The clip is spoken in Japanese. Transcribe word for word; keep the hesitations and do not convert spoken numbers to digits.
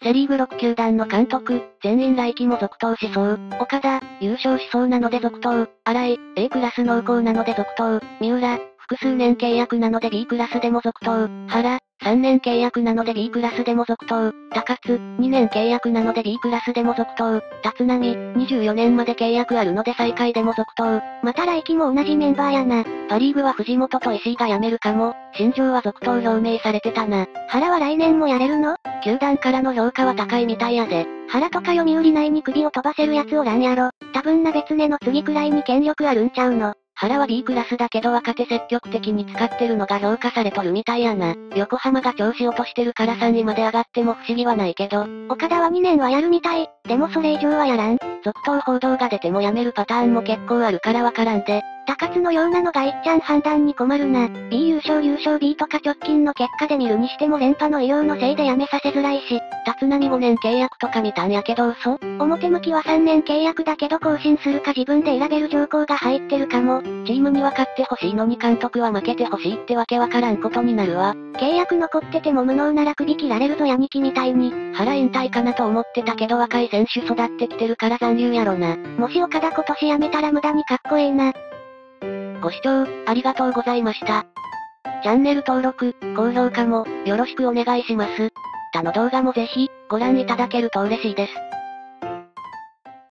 セリーグろく球団の監督、全員来季も続投しそう。岡田、優勝しそうなので続投。新井、A クラス濃厚なので続投。三浦、複数年契約なので B クラスでも続投。原、さんねん契約なので B クラスでも続投。高津、にねん契約なので B クラスでも続投。立浪、にじゅうよねんまで契約あるので最下位でも続投。また来季も同じメンバーやな。パリーグは藤本と石井が辞めるかも。新庄は続投表明されてたな。原は来年もやれるの？球団からの評価は高いみたいやで。原とか読売内に首を飛ばせるやつおらんやろ。多分な別根の次くらいに権力あるんちゃうの。原は B クラスだけど若手積極的に使ってるのが評価されとるみたいやな。横浜が調子落としてるからさんいまで上がっても不思議はないけど。岡田はにねんはやるみたい。でもそれ以上はやらん。続投報道が出ても辞めるパターンも結構あるからわからんで。高津のようなのがいっちゃん判断に困るな。B 優勝優勝 B とか直近の結果で見るにしても連覇の異様のせいで辞めさせづらいし。立浪ごねん契約とか見たんやけど嘘？表向きはさんねん契約だけど更新するか自分で選べる条項が入ってるかも。チームには勝ってほしいのに監督は負けてほしいってわけわからんことになるわ。契約残ってても無能なら首切られるぞヤニキみたいに。原引退かなと思ってたけど若い選手育ってきてるから残留やろな。もし岡田今年辞めたら無駄にかっこええな。ご視聴、ありがとうございました。チャンネル登録、高評価も、よろしくお願いします。他の動画もぜひ、ご覧いただけると嬉しいです。